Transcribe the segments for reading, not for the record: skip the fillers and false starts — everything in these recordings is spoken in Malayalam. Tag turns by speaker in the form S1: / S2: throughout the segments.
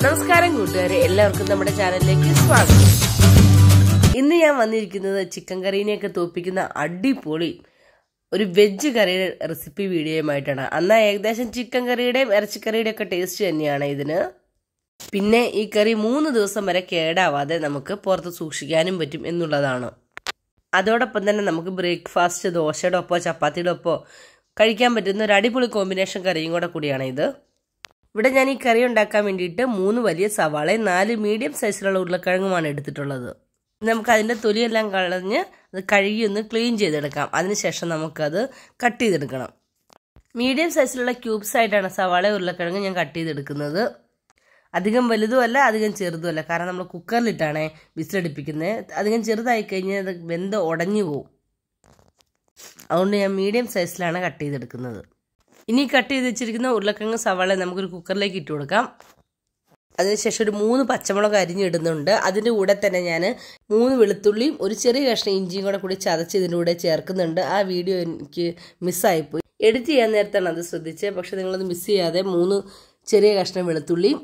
S1: നമസ്കാരം കൂട്ടുകാരെ, എല്ലാവർക്കും നമ്മുടെ ചാനലിലേക്ക് സ്വാഗതം. ഇന്ന് ഞാൻ വന്നിരിക്കുന്നത് ചിക്കൻ കറീനെയൊക്കെ തോപ്പിക്കുന്ന അടിപൊളി ഒരു വെജ് കറിയുടെ റെസിപ്പി വീഡിയോയുമായിട്ടാണ്. എന്നാൽ ഏകദേശം ചിക്കൻ കറിയുടെയും ഇറച്ചിക്കറിയുടെ ഒക്കെ ടേസ്റ്റ് തന്നെയാണ് ഇതിന്. പിന്നെ ഈ കറി 3 ദിവസം വരെ കേടാവാതെ നമുക്ക് പുറത്ത് സൂക്ഷിക്കാനും പറ്റും എന്നുള്ളതാണ്. അതോടൊപ്പം തന്നെ നമുക്ക് ബ്രേക്ക്ഫാസ്റ്റ്, ദോശയുടെ ഒപ്പോ ചപ്പാത്തിയുടെ ഒപ്പോ കഴിക്കാൻ പറ്റുന്ന ഒരു അടിപൊളി കോമ്പിനേഷൻ കറിയും കൂടിയാണ് ഇത്. ഇവിടെ ഞാൻ ഈ കറി ഉണ്ടാക്കാൻ വേണ്ടിയിട്ട് 3 വലിയ സവാള, 4 മീഡിയം സൈസിലുള്ള ഉരുളക്കിഴങ്ങുമാണ് എടുത്തിട്ടുള്ളത്. നമുക്ക് അതിൻ്റെ തൊലിയെല്ലാം കളഞ്ഞ് അത് കഴുകി ഒന്ന് ക്ലീൻ ചെയ്തെടുക്കാം. അതിനുശേഷം നമുക്കത് കട്ട് ചെയ്തെടുക്കണം. മീഡിയം സൈസിലുള്ള ക്യൂബ്സ് ആയിട്ടാണ് സവാള ഉരുളക്കിഴങ്ങ് ഞാൻ കട്ട് ചെയ്തെടുക്കുന്നത്. അധികം വലുതുമല്ല അധികം ചെറുതുമല്ല, കാരണം നമ്മൾ കുക്കറിലിട്ടാണ് വിസിലടിപ്പിക്കുന്നത്. അധികം ചെറുതായി കഴിഞ്ഞാൽ അത് വെന്ത് ഉടഞ്ഞു പോവും. അതുകൊണ്ട് ഞാൻ മീഡിയം സൈസിലാണ് കട്ട് ചെയ്തെടുക്കുന്നത്. ഇനി കട്ട് ചെയ്ത് വെച്ചിരിക്കുന്ന ഉരുളക്കിഴങ്ങ് സവാള നമുക്കൊരു കുക്കറിലേക്ക് ഇട്ട് കൊടുക്കാം. അതിനുശേഷം ഒരു 3 പച്ചമുളക് അരിഞ്ഞിടുന്നുണ്ട്. അതിൻ്റെ കൂടെ തന്നെ ഞാൻ 3 വെളുത്തുള്ളിയും ഒരു ചെറിയ കഷ്ണം ഇഞ്ചിയും കൂടി ചതച്ച് ഇതിൻ്റെ കൂടെ ചേർക്കുന്നുണ്ട്. ആ വീഡിയോ എനിക്ക് മിസ്സായിപ്പോയി. എഡിറ്റ് ചെയ്യാൻ നേരത്താണ് അത് ശ്രദ്ധിച്ചത്. പക്ഷെ നിങ്ങളത് മിസ് ചെയ്യാതെ 3 ചെറിയ കഷ്ണം വെളുത്തുള്ളിയും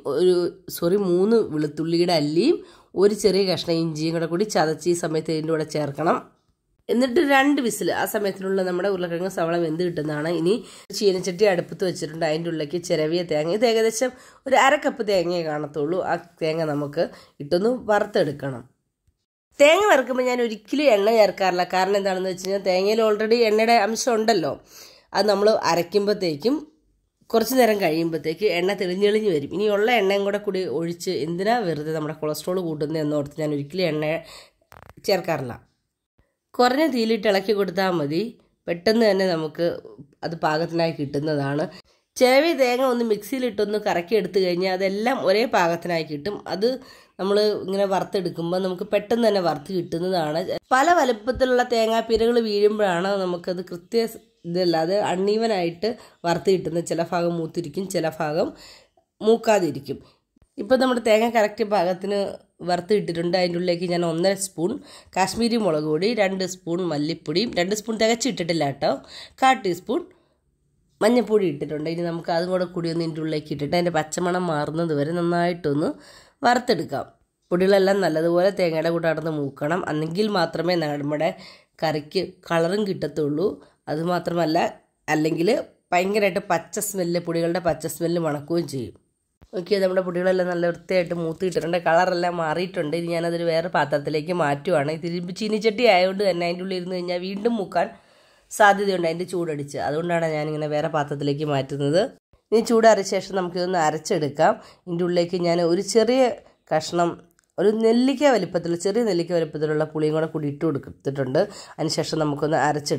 S1: 3 വെളുത്തുള്ളിയുടെ അല്ലിയും ഒരു ചെറിയ കഷ്ണം ഇഞ്ചിയും കൂടി ചതച്ച് ഈ സമയത്ത് ഇതിൻ്റെ കൂടെ ചേർക്കണം. എന്നിട്ട് 2 വിസിൽ, ആ സമയത്തിനുള്ള നമ്മുടെ ഉരുളക്കിഴങ്ങ് സവാള വെന്ത് കിട്ടുന്നതാണ്. ഇനി ചീനച്ചട്ടി അടുപ്പത്ത് വെച്ചിട്ടുണ്ട്. അതിൻ്റെ ഉള്ളിലേക്ക് ചിരവിയ തേങ്ങ, ഇത് ഏകദേശം ഒരു 1/2 കപ്പ് തേങ്ങയെ കാണത്തുള്ളൂ. ആ തേങ്ങ നമുക്ക് ഇട്ടൊന്ന് വറുത്തെടുക്കണം. തേങ്ങ വറുക്കുമ്പോൾ ഞാൻ ഒരിക്കലും എണ്ണ ചേർക്കാറില്ല. കാരണം എന്താണെന്ന് വെച്ച് കഴിഞ്ഞാൽ തേങ്ങയിൽ ഓൾറെഡി എണ്ണയുടെ അംശം ഉണ്ടല്ലോ. അത് നമ്മൾ അരയ്ക്കുമ്പോഴത്തേക്കും കുറച്ച് നേരം കഴിയുമ്പോഴത്തേക്ക് എണ്ണ തെളിഞ്ഞെളിഞ്ഞ് വരും. ഇനി ഉള്ള എണ്ണയും കൂടി ഒഴിച്ച് എന്തിനാ വെറുതെ നമ്മുടെ കൊളസ്ട്രോൾ കൂട്ടുന്നത് എന്നോർത്ത് ഞാൻ ഒരിക്കലും എണ്ണ ചേർക്കാറില്ല. കുറഞ്ഞ തീയിലിട്ട് ഇളക്കി കൊടുത്താൽ മതി. പെട്ടെന്ന് തന്നെ നമുക്ക് അത് പാകത്തിനായി കിട്ടുന്നതാണ്. ചിരവിയ തേങ്ങ ഒന്ന് മിക്സിയിലിട്ടൊന്ന് കറക്കി എടുത്തു കഴിഞ്ഞാൽ അതെല്ലാം ഒരേ പാകത്തിനായി കിട്ടും. അത് നമ്മൾ ഇങ്ങനെ വറുത്തെടുക്കുമ്പോൾ നമുക്ക് പെട്ടെന്ന് തന്നെ വറുത്ത് കിട്ടുന്നതാണ്. പല വലുപ്പത്തിലുള്ള തേങ്ങാപ്പീരകൾ വീഴുമ്പോഴാണ് നമുക്കത് ഇതല്ലാതെ അണ്ണീവനായിട്ട് വറുത്ത് കിട്ടുന്നത്. ചില ഭാഗം മൂത്തിരിക്കും, ചില ഭാഗം മൂക്കാതിരിക്കും. ഇപ്പോൾ നമ്മുടെ തേങ്ങ കറക്റ്റ് പാകത്തിന് വറുത്ത് ഇട്ടിട്ടുണ്ട്. അതിൻ്റെ ഉള്ളിലേക്ക് ഞാൻ 1.5 സ്പൂൺ കാശ്മീരി മുളക് പൊടി, 2 സ്പൂൺ മല്ലിപ്പൊടിയും, 2 സ്പൂൺ തികച്ചിട്ടിട്ടില്ല കേട്ടോ, 1/4 ടീസ്പൂൺ മഞ്ഞൾപ്പൊടി ഇട്ടിട്ടുണ്ട്. ഇനി നമുക്ക് അതും കൂടി ഒന്ന് ഇതിൻ്റെ ഉള്ളിലേക്ക് ഇട്ടിട്ട് അതിൻ്റെ പച്ചമണം മാറുന്നത് വരെ നന്നായിട്ടൊന്ന് വറുത്തെടുക്കാം. പൊടികളെല്ലാം നല്ലതുപോലെ തേങ്ങയുടെ കൂടെ അടന്ന് മൂക്കണം. എന്നെങ്കിൽ മാത്രമേ നമ്മുടെ കറിക്ക് കളറും കിട്ടത്തുള്ളൂ. അതുമാത്രമല്ല, അല്ലെങ്കിൽ ഭയങ്കരമായിട്ട് പച്ച സ്മെല്ല്, പൊടികളുടെ പച്ച സ്മെല്ല് മണക്കുകയും ചെയ്യും. ഓക്കെ, നമ്മുടെ പൊടികളെല്ലാം നല്ല വൃത്തിയായിട്ട് മൂത്ത് കിട്ടിയിട്ടുണ്ട്. കളറെല്ലാം മാറിയിട്ടുണ്ട്. ഇനി ഞാനതൊരു വേറെ പാത്രത്തിലേക്ക് മാറ്റുവാണ്. ഇത് ചീനിച്ചട്ടി ആയതുകൊണ്ട് തന്നെ അതിൻ്റെ ഉള്ളിൽ ഇരുന്ന് കഴിഞ്ഞാൽ വീണ്ടും മൂക്കാൻ സാധ്യതയുണ്ട്, അതിൻ്റെ ചൂടടിച്ച്. അതുകൊണ്ടാണ് ഞാനിങ്ങനെ വേറെ പാത്രത്തിലേക്ക് മാറ്റുന്നത്. ഇനി ചൂടാറിയ ശേഷം നമുക്കിതൊന്ന് അരച്ചെടുക്കാം. ഇതിൻ്റെ ഉള്ളിലേക്ക് ഞാൻ ഒരു ചെറിയ കഷ്ണം, ഒരു ചെറിയ നെല്ലിക്ക വലിപ്പത്തിലുള്ള പുളിയും കൂടി ഇട്ട് കൊടുത്തിട്ടുണ്ട്. അതിനുശേഷം നമുക്കൊന്ന്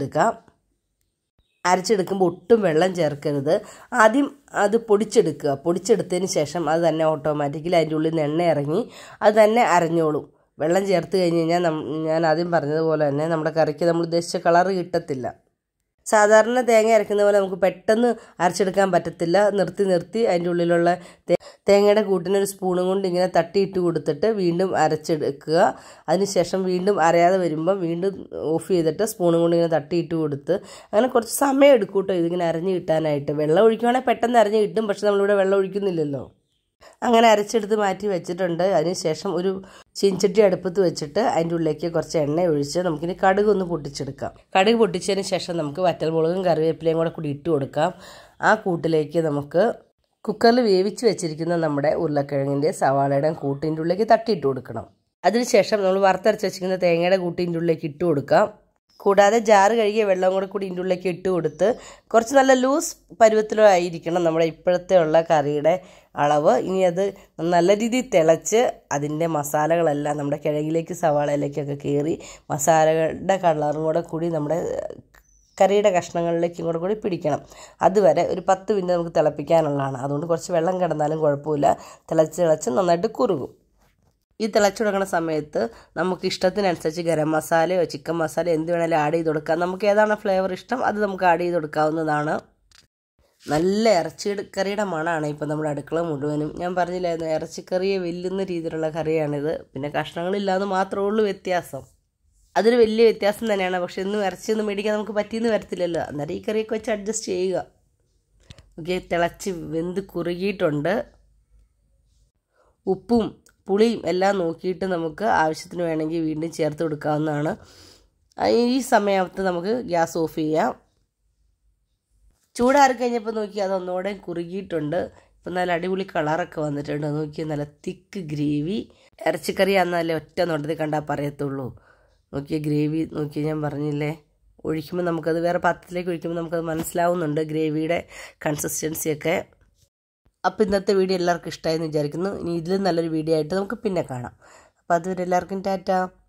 S1: അരച്ചെടുക്കുമ്പോൾ ഒട്ടും വെള്ളം ചേർക്കരുത്. ആദ്യം അത് പൊടിച്ചെടുത്തതിന് ശേഷം അത് തന്നെ ഓട്ടോമാറ്റിക്കലി അതിൻ്റെ ഉള്ളിൽ നിന്ന് എണ്ണ ഇറങ്ങി അത് തന്നെ അരഞ്ഞോളും. വെള്ളം ചേർത്ത് കഴിഞ്ഞ് കഴിഞ്ഞാൽ ഞാൻ ആദ്യം പറഞ്ഞതുപോലെ തന്നെ നമ്മുടെ കറിക്ക് നമ്മൾ ഉദ്ദേശിച്ച കളറ് കിട്ടത്തില്ല. സാധാരണ തേങ്ങ അരയ്ക്കുന്ന പോലെ നമുക്ക് പെട്ടെന്ന് അരച്ചെടുക്കാൻ പറ്റത്തില്ല. നിർത്തി അതിൻ്റെ ഉള്ളിലുള്ള തേങ്ങയുടെ കൂട്ടിനൊരു സ്പൂണും കൊണ്ട് ഇങ്ങനെ തട്ടിയിട്ട് കൊടുത്തിട്ട് വീണ്ടും അരച്ചെടുക്കുക. അതിനുശേഷം വീണ്ടും അരയാതെ വരുമ്പോൾ വീണ്ടും ഓഫ് ചെയ്തിട്ട് സ്പൂണും കൊണ്ട് ഇങ്ങനെ തട്ടിയിട്ട് കൊടുത്ത് അങ്ങനെ കുറച്ച് സമയം എടുക്കും കേട്ടോ ഇതിങ്ങനെ അരഞ്ഞ് കിട്ടാനായിട്ട്. വെള്ളം ഒഴിക്കുകയാണെങ്കിൽ പെട്ടെന്ന് അരഞ്ഞ് കിട്ടും. പക്ഷെ നമ്മളിവിടെ വെള്ളം ഒഴിക്കുന്നില്ലല്ലോ. അങ്ങനെ അരച്ചെടുത്ത് മാറ്റി വെച്ചിട്ടുണ്ട്. അതിനുശേഷം ഒരു ചീനച്ചട്ടി അടുപ്പത്ത് വെച്ചിട്ട് അതിൻ്റെ ഉള്ളിലേക്ക് കുറച്ച് എണ്ണ ഒഴിച്ച് നമുക്കിനി കടുക് ഒന്ന് പൊട്ടിച്ചെടുക്കാം. കടുക് പൊട്ടിച്ചതിന് ശേഷം നമുക്ക് വറ്റൽമുളകും കറിവേപ്പിലയും കൂടി ഇട്ട് കൊടുക്കാം. ആ കൂട്ടിലേക്ക് നമുക്ക് കുക്കറിൽ വേവിച്ച് വെച്ചിരിക്കുന്ന നമ്മുടെ ഉരുളക്കിഴങ്ങിൻ്റെ സവാളയുടെയും കൂട്ടിൻ്റെ ഉള്ളിലേക്ക് തട്ടിയിട്ട് കൊടുക്കണം. അതിനുശേഷം നമ്മൾ വറുത്തരച്ച് വെച്ചിരിക്കുന്ന തേങ്ങയുടെ കൂട്ടിൻ്റെ ഉള്ളിലേക്ക് ഇട്ട് കൊടുക്കാം. കൂടാതെ ജാറ് കഴുകിയ വെള്ളം കൂടി ഇതിൻ്റെ ഉള്ളിലേക്ക് ഇട്ട് കൊടുത്ത് കുറച്ച് നല്ല ലൂസ് പരുവത്തിലായിരിക്കണം നമ്മുടെ ഇപ്പോഴത്തെ ഉള്ള കറിയുടെ അളവ്. ഇനി അത് നല്ല രീതിയിൽ തിളച്ച് അതിൻ്റെ മസാലകളെല്ലാം നമ്മുടെ കിഴങ്ങിലേക്ക് സവാളയിലേക്കൊക്കെ കയറി മസാലകളുടെ കളറും കൂടി നമ്മുടെ കറിയുടെ കഷ്ണങ്ങളിലേക്കും കൂടി പിടിക്കണം. അതുവരെ ഒരു 10 മിനിറ്റ് നമുക്ക് തിളപ്പിക്കാനുള്ളതാണ്. അതുകൊണ്ട് കുറച്ച് വെള്ളം കിടന്നാലും കുഴപ്പമില്ല. തിളച്ച് നന്നായിട്ട് കുറുകും. ഈ തിളച്ചു തുടങ്ങുന്ന സമയത്ത് നമുക്ക് ഇഷ്ടത്തിനനുസരിച്ച് ഗരം മസാലയോ ചിക്കൻ മസാലയോ എന്ത് വേണമെങ്കിലും ആഡ് ചെയ്ത് കൊടുക്കാം. നമുക്ക് ഏതാണ് ഫ്ലേവർ ഇഷ്ടം അത് നമുക്ക് ആഡ് ചെയ്ത് കൊടുക്കാവുന്നതാണ്. നല്ല ഇറച്ചിക്കറിയുടെ മണമാണ് ഇപ്പോൾ നമ്മുടെ അടുക്കള മുഴുവനും. ഞാൻ പറഞ്ഞില്ലായിരുന്നു, ഇറച്ചിക്കറിയെ വെല്ലുന്ന രീതിയിലുള്ള കറിയാണിത്. പിന്നെ കഷ്ണങ്ങളില്ലാതെ മാത്രമേ ഉള്ളൂ വ്യത്യാസം. അതൊരു വലിയ വ്യത്യാസം തന്നെയാണ്. പക്ഷെ ഇന്നും ഇറച്ചിയൊന്നും മേടിക്കാൻ നമുക്ക് പറ്റിയെന്ന് വരത്തില്ലല്ലോ. അന്നേരം ഈ കറിയൊക്കെ വെച്ച് അഡ്ജസ്റ്റ് ചെയ്യുക. ഓക്കെ, തിളച്ച് വെന്ത് കുറുകിയിട്ടുണ്ട്. ഉപ്പും പുളിയും എല്ലാം നോക്കിയിട്ട് നമുക്ക് ആവശ്യത്തിന് വേണമെങ്കിൽ വീണ്ടും ചേർത്ത് കൊടുക്കാവുന്നതാണ്. ഈ സമയത്ത് നമുക്ക് ഗ്യാസ് ഓഫ് ചെയ്യാം. ചൂടാറി കഴിഞ്ഞപ്പോൾ നോക്കി അതൊന്നുകൂടെ കുറുകിയിട്ടുണ്ട്. ഇപ്പം നല്ല അടിപൊളി കളറൊക്കെ വന്നിട്ടുണ്ട്. നോക്കി നല്ല തിക്ക് ഗ്രേവി. ഇറച്ചിക്കറി ആണെന്നല്ലേ ഒറ്റ നോട്ടത്തിൽ കണ്ടാൽ പറയത്തുള്ളൂ. നോക്കിയ ഗ്രേവി നോക്കി, ഞാൻ പറഞ്ഞില്ലേ, ഒഴിക്കുമ്പോൾ നമുക്കത് വേറെ പാത്രത്തിലേക്ക് ഒഴിക്കുമ്പോൾ നമുക്കത് മനസ്സിലാവുന്നുണ്ട് ഗ്രേവിയുടെ കൺസിസ്റ്റൻസിയൊക്കെ. അപ്പോൾ ഇന്നത്തെ വീഡിയോ എല്ലാവർക്കും ഇഷ്ടമായെന്ന് വിചാരിക്കുന്നു. ഇനി ഇതിലും നല്ലൊരു വീഡിയോ ആയിട്ട് നമുക്ക് പിന്നെ കാണാം. അപ്പോൾ അതുവരെ എല്ലാവർക്കും ടാറ്റ.